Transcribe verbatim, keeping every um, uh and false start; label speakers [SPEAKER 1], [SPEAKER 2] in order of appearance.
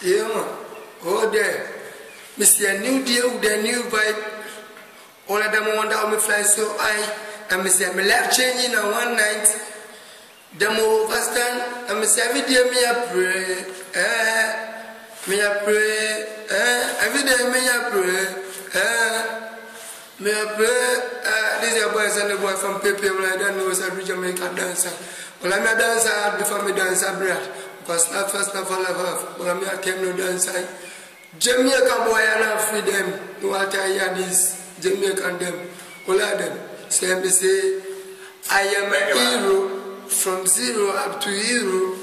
[SPEAKER 1] Yeah, man. Oh, there. Mister New Deal with a new vibe. All of them wonder how me fly so high. And me say, my life changing on one night. Them overstand. And me say, every day me a pray. Eh, me a pray. Eh, every day me a pray. Eh, me a pray. Eh, these are boys and the boy from Pepe. I don't know, so I'm a Jamaican dancer. Well, I'm a dancer before me dance abroad. Because not first, not for love. But I came no dance. Jamaican boy and I free them. What I hear this Jamaican them. All of them. So I say, I am a hero from zero up to hero.